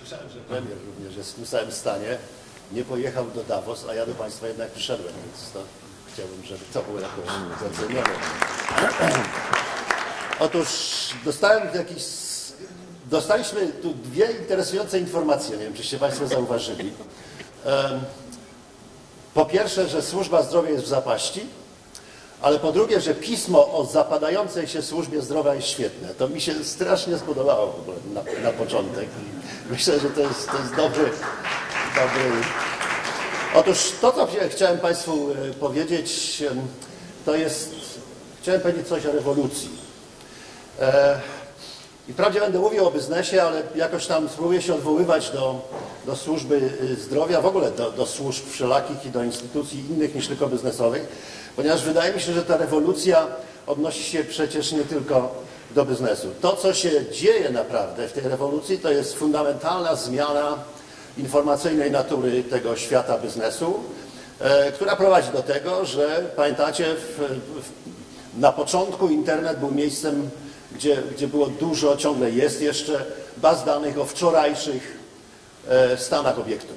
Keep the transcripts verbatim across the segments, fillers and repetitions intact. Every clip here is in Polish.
Słyszałem, że premier również jest w tym samym stanie. Nie pojechał do Davos, a ja do Państwa jednak przyszedłem, więc to chciałbym, żeby to było jakoś docenione. Otóż dostałem jakiś... Dostaliśmy tu dwie interesujące informacje, nie wiem, czyście Państwo zauważyli. Po pierwsze, że służba zdrowia jest w zapaści, ale po drugie, że pismo o zapadającej się służbie zdrowia jest świetne. To mi się strasznie spodobało w ogóle na, na początek. Myślę, że to jest, to jest dobry, dobry... Otóż to, co chciałem Państwu powiedzieć, to jest... Chciałem powiedzieć coś o rewolucji. I wprawdzie będę mówił o biznesie, ale jakoś tam spróbuję się odwoływać do, do służby zdrowia, w ogóle do, do służb wszelakich i do instytucji innych niż tylko biznesowych, ponieważ wydaje mi się, że ta rewolucja odnosi się przecież nie tylko do biznesu. To, co się dzieje naprawdę w tej rewolucji, to jest fundamentalna zmiana informacyjnej natury tego świata biznesu, e, która prowadzi do tego, że pamiętacie, w, w, na początku internet był miejscem, Gdzie, gdzie było dużo, ciągle jest jeszcze, baz danych o wczorajszych e, stanach obiektów.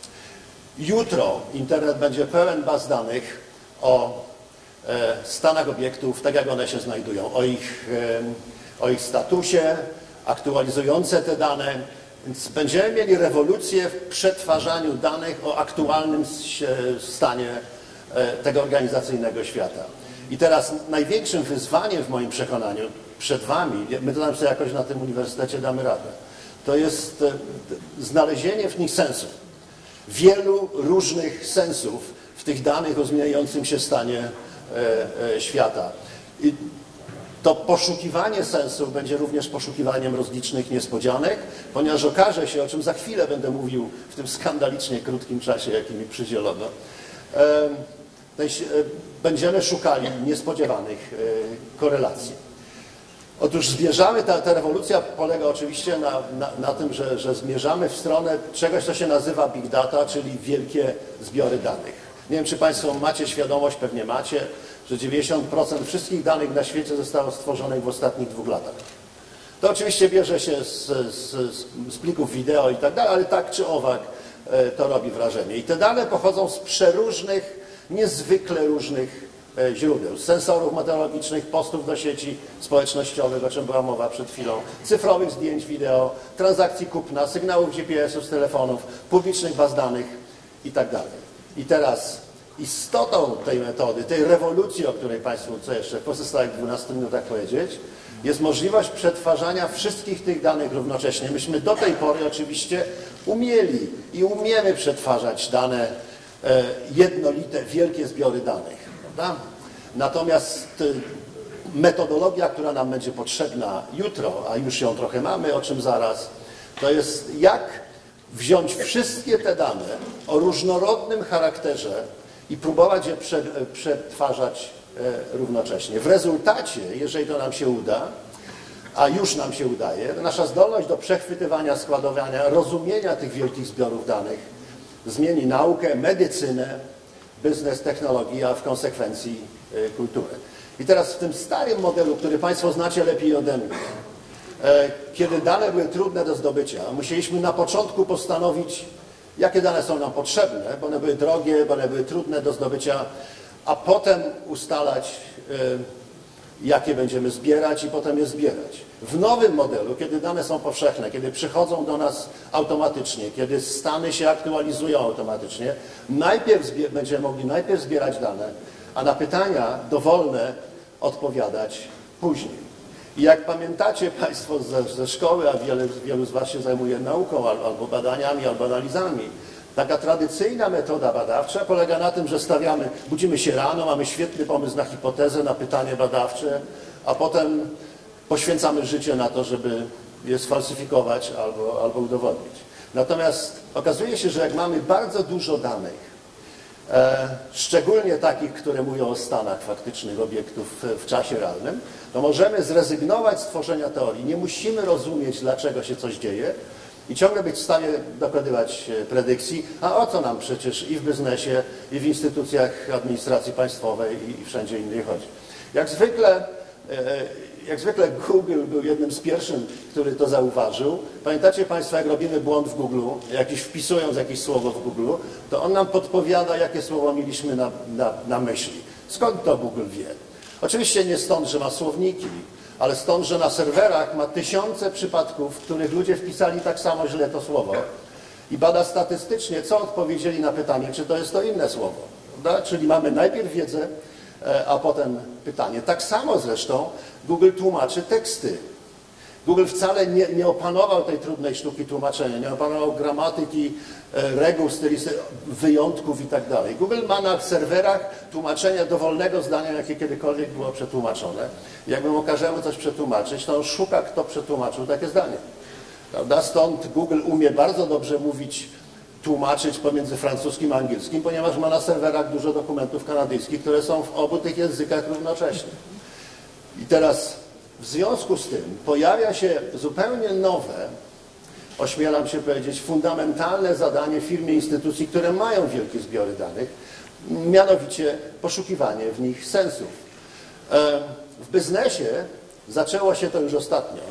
Jutro internet będzie pełen baz danych o e, stanach obiektów, tak jak one się znajdują, o ich, e, o ich statusie, aktualizujące te dane. Więc będziemy mieli rewolucję w przetwarzaniu danych o aktualnym stanie e, tego organizacyjnego świata. I teraz największym wyzwaniem w moim przekonaniu przed Wami, my to nam sobie jakoś na tym uniwersytecie damy radę, to jest znalezienie w nich sensu. Wielu różnych sensów w tych danych o zmieniającym się stanie e, e, świata. I to poszukiwanie sensu będzie również poszukiwaniem rozlicznych niespodzianek, ponieważ okaże się, o czym za chwilę będę mówił w tym skandalicznie krótkim czasie, jaki mi przydzielono, e, będziemy szukali niespodziewanych korelacji. Otóż zmierzamy, ta, ta rewolucja polega oczywiście na, na, na tym, że, że zmierzamy w stronę czegoś, co się nazywa big data, czyli wielkie zbiory danych. Nie wiem, czy Państwo macie świadomość, pewnie macie, że dziewięćdziesiąt procent wszystkich danych na świecie zostało stworzonych w ostatnich dwóch latach. To oczywiście bierze się z, z, z plików wideo i tak dalej, ale tak czy owak to robi wrażenie. I te dane pochodzą z przeróżnych, niezwykle różnych źródeł. Z sensorów meteorologicznych, postów do sieci społecznościowych, o czym była mowa przed chwilą, cyfrowych zdjęć wideo, transakcji kupna, sygnałów G P S-ów z telefonów, publicznych baz danych i tak dalej. I teraz istotą tej metody, tej rewolucji, o której Państwu co jeszcze w pozostałych dwunastu minutach powiedzieć, jest możliwość przetwarzania wszystkich tych danych równocześnie. Myśmy do tej pory oczywiście umieli i umiemy przetwarzać dane jednolite, wielkie zbiory danych. Prawda? Natomiast metodologia, która nam będzie potrzebna jutro, a już ją trochę mamy, o czym zaraz, to jest jak wziąć wszystkie te dane o różnorodnym charakterze i próbować je przetwarzać równocześnie. W rezultacie, jeżeli to nam się uda, a już nam się udaje, nasza zdolność do przechwytywania, składowania, rozumienia tych wielkich zbiorów danych zmieni naukę, medycynę, biznes, technologię, a w konsekwencji y, kulturę. I teraz w tym starym modelu, który Państwo znacie lepiej ode mnie, e, kiedy dane były trudne do zdobycia, musieliśmy na początku postanowić, jakie dane są nam potrzebne, bo one były drogie, bo one były trudne do zdobycia, a potem ustalać, y, jakie będziemy zbierać i potem je zbierać. W nowym modelu, kiedy dane są powszechne, kiedy przychodzą do nas automatycznie, kiedy stany się aktualizują automatycznie, najpierw będziemy mogli najpierw zbierać dane, a na pytania dowolne odpowiadać później. I jak pamiętacie Państwo ze, ze szkoły, a wiele, wielu z Was się zajmuje nauką albo badaniami, albo analizami, taka tradycyjna metoda badawcza polega na tym, że stawiamy, budzimy się rano, mamy świetny pomysł na hipotezę, na pytanie badawcze, a potem poświęcamy życie na to, żeby je sfalsyfikować albo, albo udowodnić. Natomiast okazuje się, że jak mamy bardzo dużo danych, e, szczególnie takich, które mówią o stanach faktycznych obiektów w, w czasie realnym, to możemy zrezygnować z tworzenia teorii. Nie musimy rozumieć, dlaczego się coś dzieje i ciągle być w stanie dokonywać predykcji, a o co nam przecież i w biznesie, i w instytucjach administracji państwowej, i wszędzie indziej chodzi. Jak zwykle, jak zwykle Google był jednym z pierwszych, który to zauważył. Pamiętacie Państwo, jak robimy błąd w Google, jakiś wpisując jakieś słowo w Google, to on nam podpowiada, jakie słowo mieliśmy na, na, na myśli. Skąd to Google wie? Oczywiście nie stąd, że ma słowniki, ale stąd, że na serwerach ma tysiące przypadków, w których ludzie wpisali tak samo źle to słowo i bada statystycznie, co odpowiedzieli na pytanie, czy to jest to inne słowo. Prawda? Czyli mamy najpierw wiedzę, a potem pytanie. Tak samo zresztą Google tłumaczy teksty. Google wcale nie, nie opanował tej trudnej sztuki tłumaczenia, nie opanował gramatyki, reguł, stylisty, wyjątków i tak dalej. Google ma na serwerach tłumaczenie dowolnego zdania, jakie kiedykolwiek było przetłumaczone. Jakby mu każemy coś przetłumaczyć, to on szuka, kto przetłumaczył takie zdanie. Prawda? Stąd Google umie bardzo dobrze mówić, tłumaczyć pomiędzy francuskim a angielskim, ponieważ ma na serwerach dużo dokumentów kanadyjskich, które są w obu tych językach równocześnie. I teraz w związku z tym pojawia się zupełnie nowe, ośmielam się powiedzieć, fundamentalne zadanie firm i instytucji, które mają wielkie zbiory danych, mianowicie poszukiwanie w nich sensów. W biznesie zaczęło się to już ostatnio.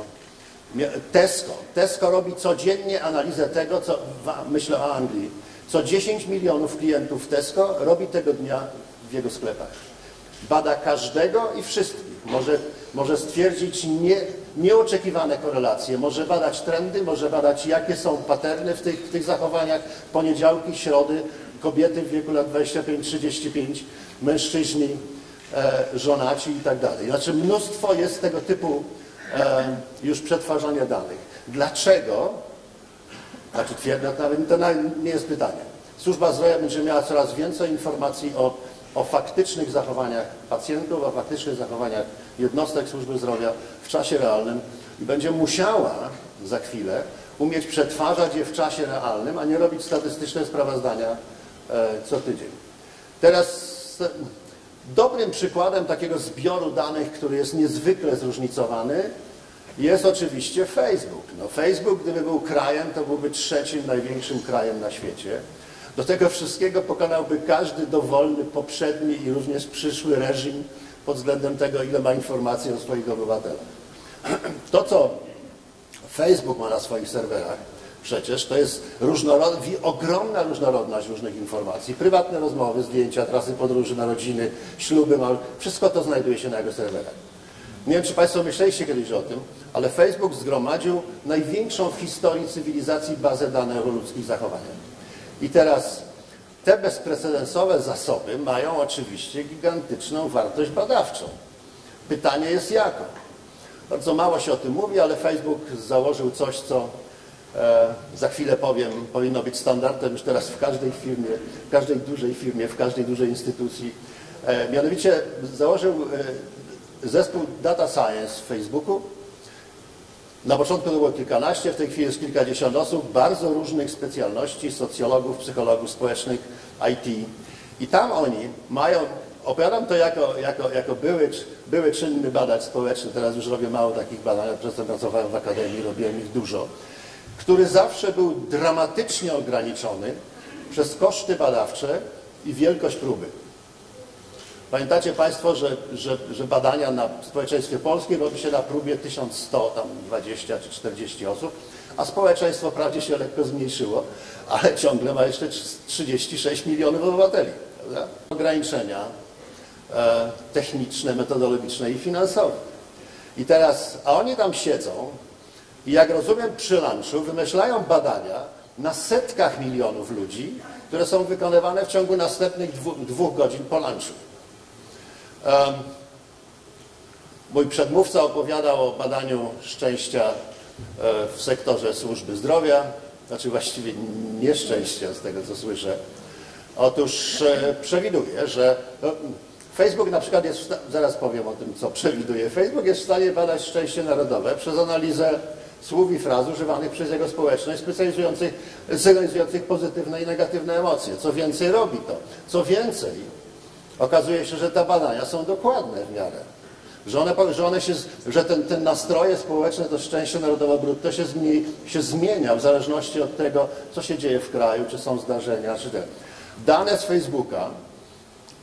Tesco. Tesco robi codziennie analizę tego, co, myślę o Anglii, co dziesięć milionów klientów Tesco robi tego dnia w jego sklepach. Bada każdego i wszystkich. Może, może stwierdzić nie, nieoczekiwane korelacje, może badać trendy, może badać, jakie są paterny w tych, w tych zachowaniach. Poniedziałki, środy, kobiety w wieku lat dwudziestu pięciu do trzydziestu pięciu, mężczyźni, e, żonaci i tak dalej. Znaczy mnóstwo jest tego typu e, już przetwarzania danych. Dlaczego? Znaczy twierdzę, nawet to nie jest pytanie. Służba zdrowia będzie miała coraz więcej informacji o o faktycznych zachowaniach pacjentów, o faktycznych zachowaniach jednostek służby zdrowia w czasie realnym i będzie musiała za chwilę umieć przetwarzać je w czasie realnym, a nie robić statystyczne sprawozdania e, co tydzień. Teraz e, dobrym przykładem takiego zbioru danych, który jest niezwykle zróżnicowany, jest oczywiście Facebook. No, Facebook, gdyby był krajem, to byłby trzecim największym krajem na świecie. Do tego wszystkiego pokonałby każdy dowolny, poprzedni i również przyszły reżim pod względem tego, ile ma informacji o swoich obywatelach. To, co Facebook ma na swoich serwerach, przecież to jest różnorod... ogromna różnorodność różnych informacji. Prywatne rozmowy, zdjęcia, trasy podróży, narodziny, śluby, mal... wszystko to znajduje się na jego serwerach. Nie wiem, czy Państwo myśleliście kiedyś o tym, ale Facebook zgromadził największą w historii cywilizacji bazę danych o ludzkich zachowaniach. I teraz te bezprecedensowe zasoby mają oczywiście gigantyczną wartość badawczą. Pytanie jest jaką? Bardzo mało się o tym mówi, ale Facebook założył coś, co e, za chwilę powiem, powinno być standardem już teraz w każdej firmie, w każdej dużej firmie, w każdej dużej instytucji. E, mianowicie założył e, zespół Data Science w Facebooku. Na początku to było kilkanaście, w tej chwili jest kilkadziesiąt osób, bardzo różnych specjalności, socjologów, psychologów społecznych, I T. I tam oni mają, opowiadam to jako, jako, jako były, były czynny badacz społeczny, teraz już robię mało takich badań, przedtem pracowałem w akademii, robiłem ich dużo, który zawsze był dramatycznie ograniczony przez koszty badawcze i wielkość próby. Pamiętacie Państwo, że, że, że badania na społeczeństwie polskim robi się na próbie tysiąc sto, tam dwadzieścia czy czterdzieści osób, a społeczeństwo wprawdzie się lekko zmniejszyło, ale ciągle ma jeszcze trzydzieści sześć milionów obywateli. Prawda? Ograniczenia e, techniczne, metodologiczne i finansowe. I teraz, a oni tam siedzą i jak rozumiem przy lunchu wymyślają badania na setkach milionów ludzi, które są wykonywane w ciągu następnych dwu, dwóch godzin po lunchu. Um, mój przedmówca opowiadał o badaniu szczęścia e, w sektorze służby zdrowia, znaczy właściwie nieszczęścia z tego, co słyszę. Otóż e, przewiduje, że no, Facebook na przykład jest, w stanie, zaraz powiem o tym, co przewiduje, Facebook jest w stanie badać szczęście narodowe przez analizę słów i fraz używanych przez jego społeczność specjalizujących, sygnalizujących pozytywne i negatywne emocje. Co więcej, robi to. Co więcej, okazuje się, że te badania są dokładne w miarę. Że, one, że, one się, że ten, ten nastroje społeczne, to szczęście narodowe brutto się, zmieni, się zmienia w zależności od tego, co się dzieje w kraju, czy są zdarzenia, czy te. Dane z Facebooka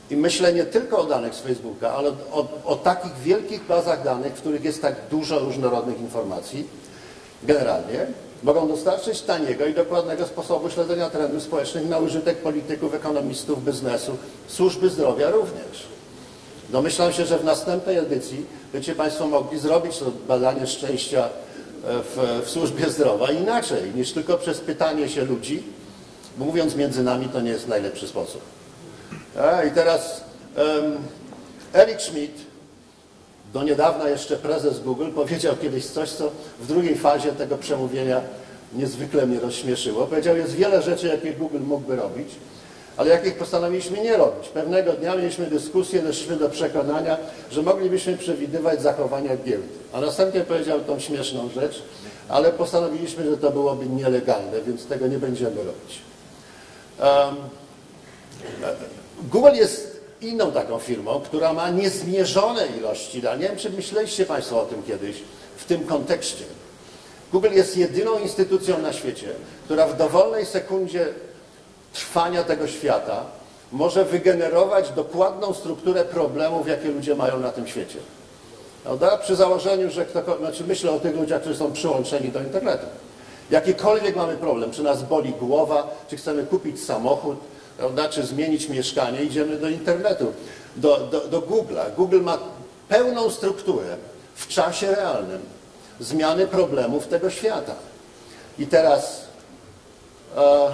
I myślę nie tylko o danych z Facebooka, ale o, o takich wielkich bazach danych, w których jest tak dużo różnorodnych informacji, generalnie, mogą dostarczyć taniego i dokładnego sposobu śledzenia trendów społecznych na użytek polityków, ekonomistów, biznesu, służby zdrowia również. Domyślam się, że w następnej edycji będziecie Państwo mogli zrobić to badanie szczęścia w, w służbie zdrowia inaczej niż tylko przez pytanie się ludzi, bo mówiąc między nami to nie jest najlepszy sposób. A, i teraz um, Eric Schmidt, do niedawna jeszcze prezes Google, powiedział kiedyś coś, co w drugiej fazie tego przemówienia niezwykle mnie rozśmieszyło. Powiedział, jest wiele rzeczy, jakie Google mógłby robić, ale jakich postanowiliśmy nie robić. Pewnego dnia mieliśmy dyskusję, doszliśmy do przekonania, że moglibyśmy przewidywać zachowania giełdy. A następnie powiedział tą śmieszną rzecz, ale postanowiliśmy, że to byłoby nielegalne, więc tego nie będziemy robić. Um, Google jest inną taką firmą, która ma niezmierzone ilości danych. Nie wiem, czy myśleliście Państwo o tym kiedyś w tym kontekście. Google jest jedyną instytucją na świecie, która w dowolnej sekundzie trwania tego świata może wygenerować dokładną strukturę problemów, jakie ludzie mają na tym świecie. Prawda? Przy założeniu, że ktokolwiek, znaczy myślę o tych ludziach, którzy są przyłączeni do internetu. Jakikolwiek mamy problem, czy nas boli głowa, czy chcemy kupić samochód, prawda, czy zmienić mieszkanie, idziemy do internetu, do, do, do Google'a. Google ma pełną strukturę w czasie realnym zmiany problemów tego świata. I teraz e,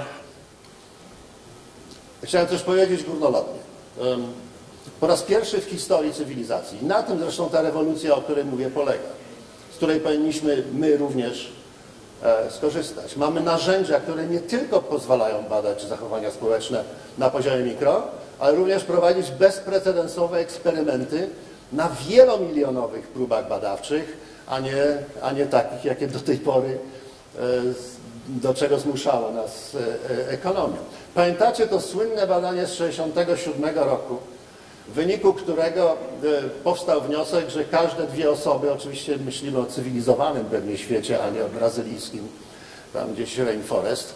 chciałem też powiedzieć górnolotnie. E, po raz pierwszy w historii cywilizacji, i na tym zresztą ta rewolucja, o której mówię, polega, z której powinniśmy my również skorzystać. Mamy narzędzia, które nie tylko pozwalają badać zachowania społeczne na poziomie mikro, ale również prowadzić bezprecedensowe eksperymenty na wielomilionowych próbach badawczych, a nie, a nie takich, jakie do tej pory, do czego zmuszała nas ekonomia. Pamiętacie to słynne badanie z tysiąc dziewięćset sześćdziesiątego siódmego roku, w wyniku którego powstał wniosek, że każde dwie osoby, oczywiście myślimy o cywilizowanym pewnie świecie, a nie o brazylijskim, tam gdzieś rainforest,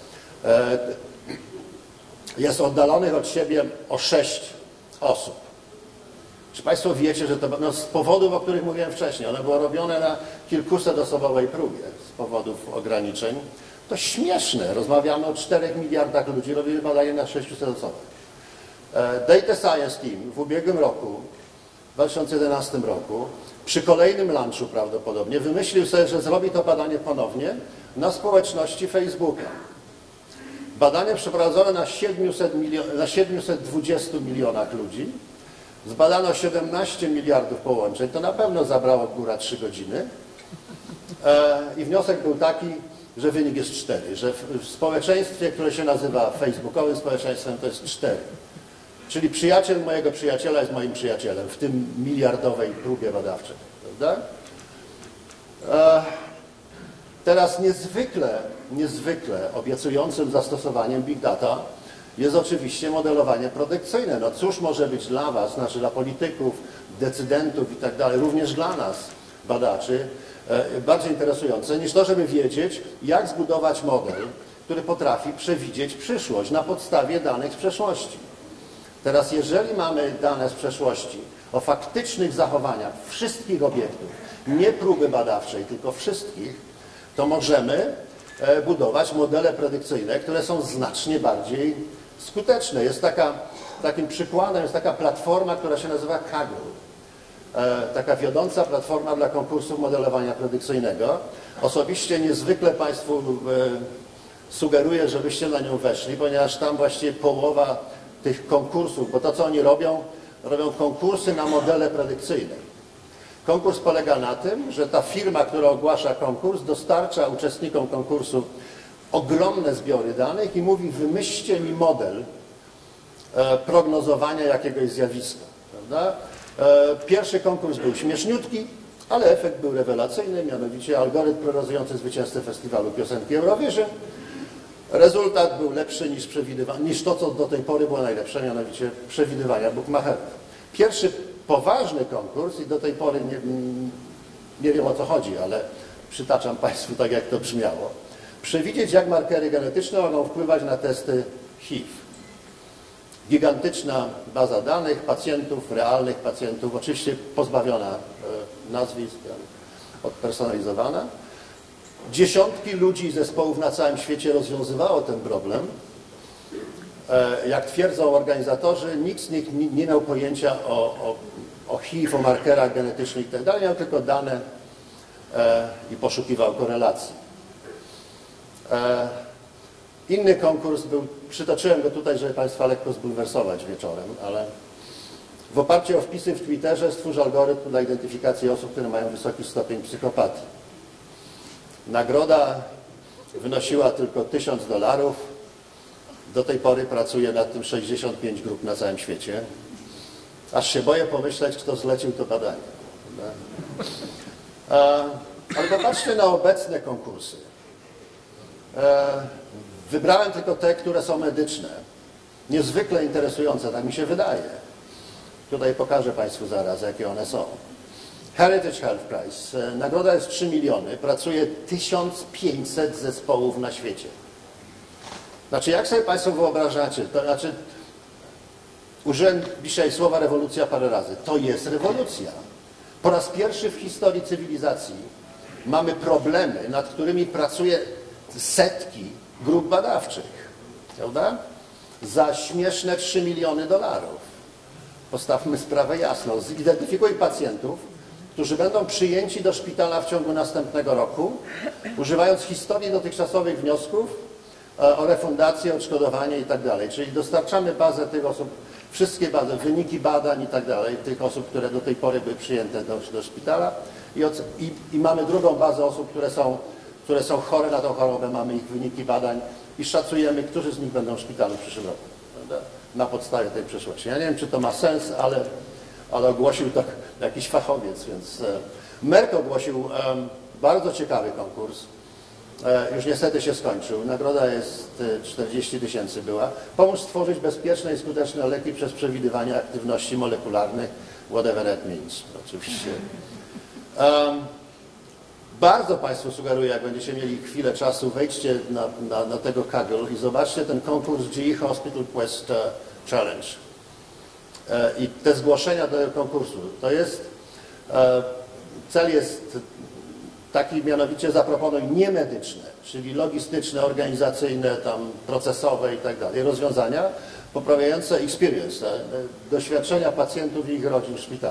jest oddalonych od siebie o sześć osób. Czy Państwo wiecie, że to no, z powodów, o których mówiłem wcześniej, one było robione na kilkusetosobowej próbie z powodów ograniczeń. To śmieszne. Rozmawiamy o czterech miliardach ludzi, robimy badanie na sześciuset osobach. Data Science Team w ubiegłym roku, w dwa tysiące jedenastym roku, przy kolejnym lunchu prawdopodobnie, wymyślił sobie, że zrobi to badanie ponownie na społeczności Facebooka. Badanie przeprowadzone na, na siedmiuset dwudziestu milionach ludzi. Zbadano siedemnaście miliardów połączeń. To na pewno zabrało góra trzy godziny. I wniosek był taki, że wynik jest cztery, że w społeczeństwie, które się nazywa facebookowym społeczeństwem, to jest cztery. Czyli przyjaciel mojego przyjaciela jest moim przyjacielem w tym miliardowej próbie badawczej. Prawda? E, teraz niezwykle, niezwykle obiecującym zastosowaniem Big Data jest oczywiście modelowanie predykcyjne. No cóż może być dla Was, znaczy dla polityków, decydentów i tak dalej, również dla nas, badaczy, e, bardziej interesujące niż to, żeby wiedzieć, jak zbudować model, który potrafi przewidzieć przyszłość na podstawie danych z przeszłości. Teraz, jeżeli mamy dane z przeszłości o faktycznych zachowaniach wszystkich obiektów, nie próby badawczej, tylko wszystkich, to możemy budować modele predykcyjne, które są znacznie bardziej skuteczne. Jest taka, takim przykładem jest taka platforma, która się nazywa Kaggle. Taka wiodąca platforma dla konkursów modelowania predykcyjnego. Osobiście niezwykle Państwu sugeruję, żebyście na nią weszli, ponieważ tam właściwie połowa tych konkursów, bo to, co oni robią, robią konkursy na modele predykcyjne. Konkurs polega na tym, że ta firma, która ogłasza konkurs, dostarcza uczestnikom konkursu ogromne zbiory danych i mówi, wymyślcie mi model e, prognozowania jakiegoś zjawiska. Prawda? E, pierwszy konkurs był śmieszniutki, ale efekt był rewelacyjny, mianowicie algorytm prognozujący zwycięzcę festiwalu piosenki Eurovision. Rezultat był lepszy niż, niż to, co do tej pory było najlepsze, mianowicie przewidywania bukmacherów. Pierwszy poważny konkurs, i do tej pory nie, nie wiem, o co chodzi, ale przytaczam Państwu tak, jak to brzmiało. Przewidzieć, jak markery genetyczne mogą wpływać na testy H I V. Gigantyczna baza danych, pacjentów, realnych pacjentów, oczywiście pozbawiona nazwisk, odpersonalizowana. Dziesiątki ludzi i zespołów na całym świecie rozwiązywało ten problem. Jak twierdzą organizatorzy, nikt z nich nie miał pojęcia o, o, o H I V, o markerach genetycznych itd., miał tylko dane i poszukiwał korelacji. Inny konkurs był, przytoczyłem go tutaj, żeby Państwa lekko zbulwersować wieczorem, ale w oparciu o wpisy w Twitterze stwórz algorytm dla identyfikacji osób, które mają wysoki stopień psychopatii. Nagroda wynosiła tylko tysiąc dolarów. Do tej pory pracuje nad tym sześćdziesiąt pięć grup na całym świecie. Aż się boję pomyśleć, kto zlecił to badanie. Ale popatrzcie na obecne konkursy. Wybrałem tylko te, które są medyczne. Niezwykle interesujące, tak mi się wydaje. Tutaj pokażę Państwu zaraz, jakie one są. Heritage Health Prize. Nagroda jest trzy miliony. Pracuje tysiąc pięćset zespołów na świecie. Znaczy, jak sobie Państwo wyobrażacie, to znaczy, użyłem dzisiaj słowa rewolucja parę razy. To jest rewolucja. Po raz pierwszy w historii cywilizacji mamy problemy, nad którymi pracuje setki grup badawczych. Prawda? Za śmieszne trzy miliony dolarów. Postawmy sprawę jasno. Zidentyfikuj pacjentów, którzy będą przyjęci do szpitala w ciągu następnego roku, używając historii dotychczasowych wniosków o refundację, odszkodowanie i tak dalej. Czyli dostarczamy bazę tych osób, wszystkie bazy, wyniki badań i tak dalej, tych osób, które do tej pory były przyjęte do, do szpitala i, i, i mamy drugą bazę osób, które są, które są chore na tą chorobę, mamy ich wyniki badań i szacujemy, którzy z nich będą w szpitalu w przyszłym roku, prawda? Na podstawie tej przeszłości. Ja nie wiem, czy to ma sens, ale, ale ogłosił to jakiś fachowiec, więc Merck ogłosił um, bardzo ciekawy konkurs. Już niestety się skończył. Nagroda jest czterdzieści tysięcy była. Pomóż stworzyć bezpieczne i skuteczne leki przez przewidywanie aktywności molekularnych, whatever it means. Oczywiście. Um, bardzo Państwu sugeruję, jak będziecie mieli chwilę czasu, wejdźcie na, na, na tego Kaggle i zobaczcie ten konkurs G E Hospital Quest Challenge. I te zgłoszenia do tego konkursu. To jest, cel jest taki, mianowicie zaproponuj niemedyczne, czyli logistyczne, organizacyjne, tam procesowe i tak dalej, rozwiązania poprawiające experience, doświadczenia pacjentów i ich rodzin w szpitalu.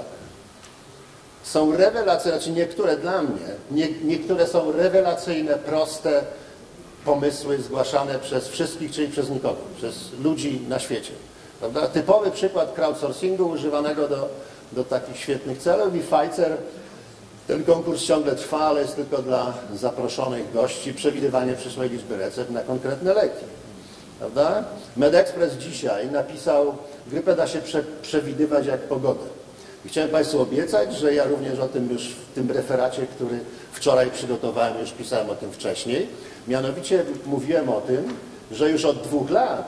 Są rewelacyjne, znaczy niektóre dla mnie, nie, niektóre są rewelacyjne, proste pomysły zgłaszane przez wszystkich, czyli przez nikogo, przez ludzi na świecie. Prawda? Typowy przykład crowdsourcingu używanego do, do takich świetnych celów i Pfizer. Ten konkurs ciągle trwa, ale jest tylko dla zaproszonych gości, przewidywanie przyszłej liczby recept na konkretne leki. Prawda? MedExpress dzisiaj napisał, grypę da się prze, przewidywać jak pogodę. I chciałem Państwu obiecać, że ja również o tym już w tym referacie, który wczoraj przygotowałem, już pisałem o tym wcześniej. Mianowicie mówiłem o tym, że już od dwóch lat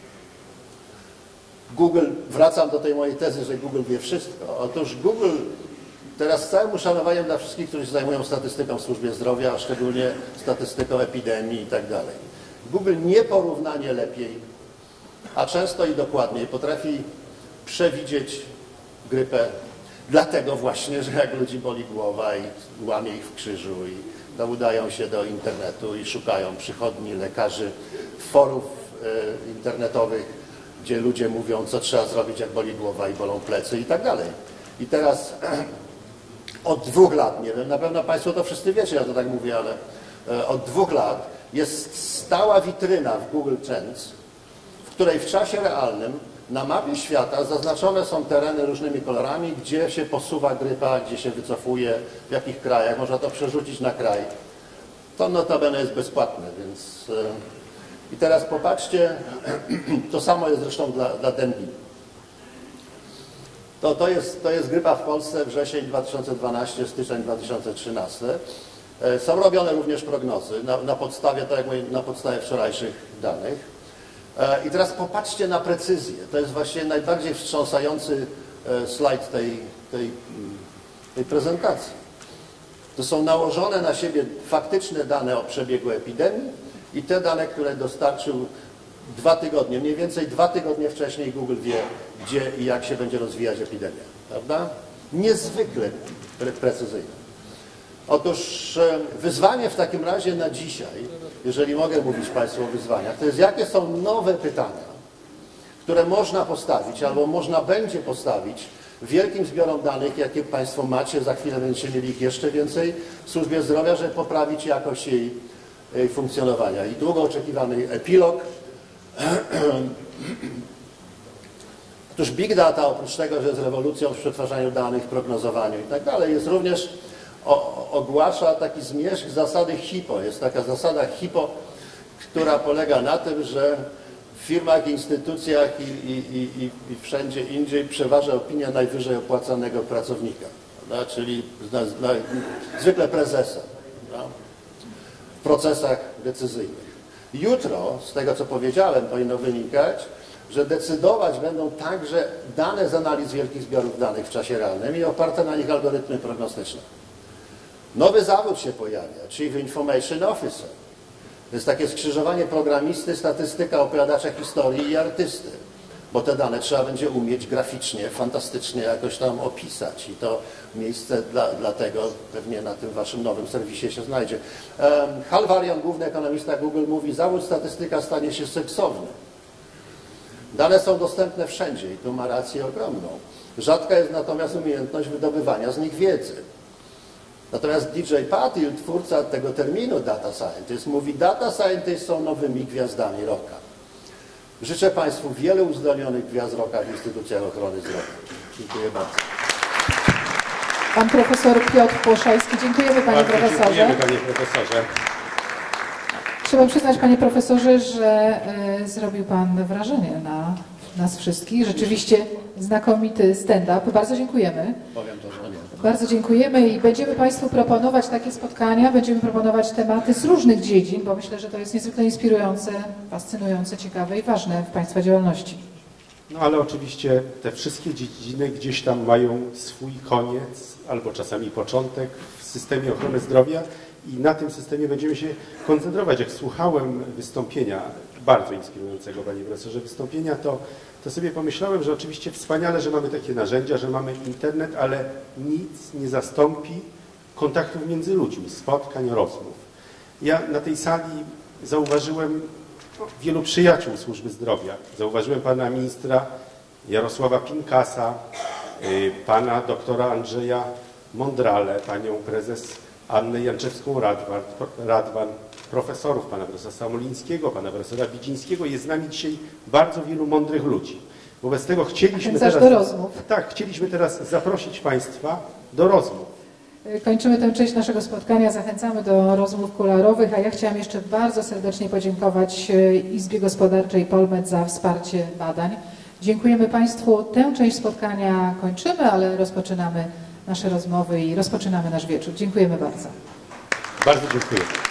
Google, wracam do tej mojej tezy, że Google wie wszystko. Otóż Google teraz z całym uszanowaniem dla wszystkich, którzy się zajmują statystyką w służbie zdrowia, a szczególnie statystyką epidemii i tak dalej. Google nieporównanie lepiej, a często i dokładniej potrafi przewidzieć grypę, dlatego właśnie, że jak ludzi boli głowa i łamie ich w krzyżu i no, udają się do internetu i szukają przychodni, lekarzy, forów e, internetowych, gdzie ludzie mówią, co trzeba zrobić, jak boli głowa i bolą plecy i tak dalej. I teraz od dwóch lat, nie wiem, na pewno Państwo to wszyscy wiecie, ja to tak mówię, ale od dwóch lat jest stała witryna w Google Trends, w której w czasie realnym na mapie świata zaznaczone są tereny różnymi kolorami, gdzie się posuwa grypa, gdzie się wycofuje, w jakich krajach. Można to przerzucić na kraj. To notabene jest bezpłatne, więc... I teraz popatrzcie, to samo jest zresztą dla, dla dengi. To, to, jest, to jest grypa w Polsce, wrzesień dwa tysiące dwunasty, styczeń dwa tysiące trzynasty. Są robione również prognozy na, na podstawie, tak jak mówię, na podstawie wczorajszych danych. I teraz popatrzcie na precyzję. To jest właśnie najbardziej wstrząsający slajd tej, tej, tej prezentacji. To są nałożone na siebie faktyczne dane o przebiegu epidemii i te dane, które dostarczył dwa tygodnie, mniej więcej dwa tygodnie wcześniej Google wie, gdzie i jak się będzie rozwijać epidemia, prawda? Niezwykle pre precyzyjne. Otóż wyzwanie w takim razie na dzisiaj, jeżeli mogę mówić Państwu o wyzwaniach, to jest jakie są nowe pytania, które można postawić albo można będzie postawić wielkim zbiorom danych, jakie Państwo macie, za chwilę będziecie mieli ich jeszcze więcej w służbie zdrowia, żeby poprawić jakość jej, jej funkcjonowania. I długo oczekiwany epilog. Otóż Big Data, oprócz tego, że jest rewolucją w przetwarzaniu danych, prognozowaniu i tak dalej, jest również, o, ogłasza taki zmierzch zasady HIPPO. Jest taka zasada HIPPO, która polega na tym, że w firmach, instytucjach i, i, i, i wszędzie indziej przeważa opinia najwyżej opłacanego pracownika, prawda? Czyli na, na, zwykle prezesa, prawda? W procesach decyzyjnych. Jutro, z tego co powiedziałem, powinno wynikać, że decydować będą także dane z analiz wielkich zbiorów danych w czasie realnym i oparte na nich algorytmy prognostyczne. Nowy zawód się pojawia, Chief Information Officer. To jest takie skrzyżowanie programisty, statystyka, opowiadacza historii i artysty. Bo te dane trzeba będzie umieć graficznie, fantastycznie jakoś tam opisać. I to miejsce dla, dla tego pewnie na tym waszym nowym serwisie się znajdzie. Um, Hal Varian, główny ekonomista Google, mówi, zawód statystyka stanie się seksowny. Dane są dostępne wszędzie i tu ma rację ogromną. Rzadka jest natomiast umiejętność wydobywania z nich wiedzy. Natomiast D J Patil, twórca tego terminu data scientist, mówi, data scientists są nowymi gwiazdami roka. Życzę Państwu wielu uzdolnionych gwiazd roka w instytucjach ochrony zdrowia. Dziękuję bardzo. Pan profesor Piotr Płoszajski. Dziękujemy Panie bardzo profesorze. Dziękujemy Panie profesorze. Trzeba przyznać Panie profesorze, że y, zrobił Pan wrażenie na nas wszystkich. Rzeczywiście znakomity stand-up. Bardzo dziękujemy. Powiem to, że nie. Bardzo dziękujemy i będziemy Państwu proponować takie spotkania, będziemy proponować tematy z różnych dziedzin, bo myślę, że to jest niezwykle inspirujące, fascynujące, ciekawe i ważne w Państwa działalności. No ale oczywiście te wszystkie dziedziny gdzieś tam mają swój koniec albo czasami początek w systemie ochrony zdrowia i na tym systemie będziemy się koncentrować. Jak słuchałem wystąpienia, bardzo inspirującego Panie Profesorze, wystąpienia, to, to sobie pomyślałem, że oczywiście wspaniale, że mamy takie narzędzia, że mamy internet, ale nic nie zastąpi kontaktów między ludźmi, spotkań, rozmów. Ja na tej sali zauważyłem wielu przyjaciół służby zdrowia. Zauważyłem pana ministra Jarosława Pinkasa, pana doktora Andrzeja Mądrale, panią prezes Annę Janczewską-Radwan, profesorów, pana profesora Samolińskiego, pana profesora Widzińskiego. Jest z nami dzisiaj bardzo wielu mądrych ludzi. Wobec tego chcieliśmy teraz, do rozmów. tak, chcieliśmy teraz zaprosić Państwa do rozmów. Kończymy tę część naszego spotkania, zachęcamy do rozmów kuluarowych, a ja chciałam jeszcze bardzo serdecznie podziękować Izbie Gospodarczej Polmed za wsparcie badań. Dziękujemy Państwu. Tę część spotkania kończymy, ale rozpoczynamy nasze rozmowy i rozpoczynamy nasz wieczór. Dziękujemy bardzo. Bardzo dziękuję.